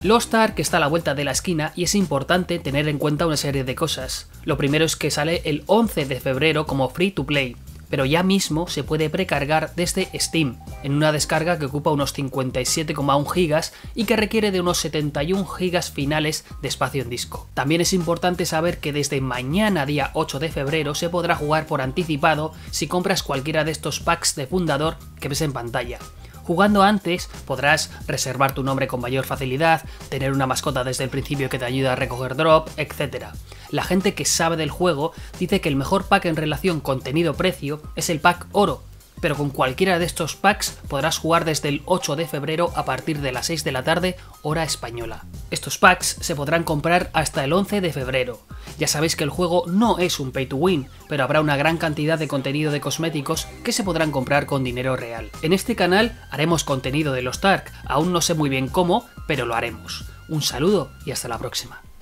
Lost Ark está a la vuelta de la esquina y es importante tener en cuenta una serie de cosas. Lo primero es que sale el 11 de febrero como free to play, pero ya mismo se puede precargar desde Steam, en una descarga que ocupa unos 57,1 GB y que requiere de unos 71 GB finales de espacio en disco. También es importante saber que desde mañana día 8 de febrero se podrá jugar por anticipado si compras cualquiera de estos packs de fundador que ves en pantalla. Jugando antes podrás reservar tu nombre con mayor facilidad, tener una mascota desde el principio que te ayuda a recoger drop, etc. La gente que sabe del juego dice que el mejor pack en relación contenido-precio es el pack oro, pero con cualquiera de estos packs podrás jugar desde el 8 de febrero a partir de las 6 de la tarde, hora española. Estos packs se podrán comprar hasta el 11 de febrero. Ya sabéis que el juego no es un pay to win, pero habrá una gran cantidad de contenido de cosméticos que se podrán comprar con dinero real. En este canal haremos contenido de Lost Ark, aún no sé muy bien cómo, pero lo haremos. Un saludo y hasta la próxima.